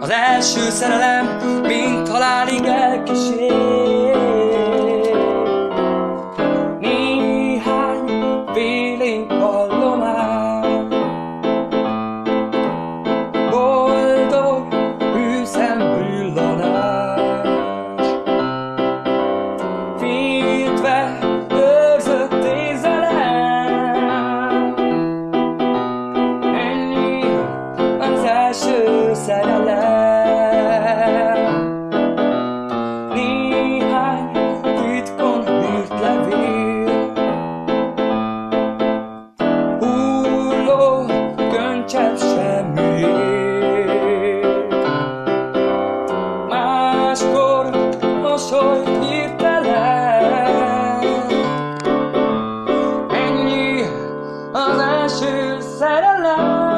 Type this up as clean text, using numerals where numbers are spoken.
Az első szerelem, mint halálig elkísér. Néhány félénk vallomás, boldog hűszemvillanás, féltve őrzött érzelem. Ennyi az első szerelem. Néhány titkon írt levél, hulló könycsepp semmiért. Máskor mosoly hirtelen. Ennyi az első szerelem.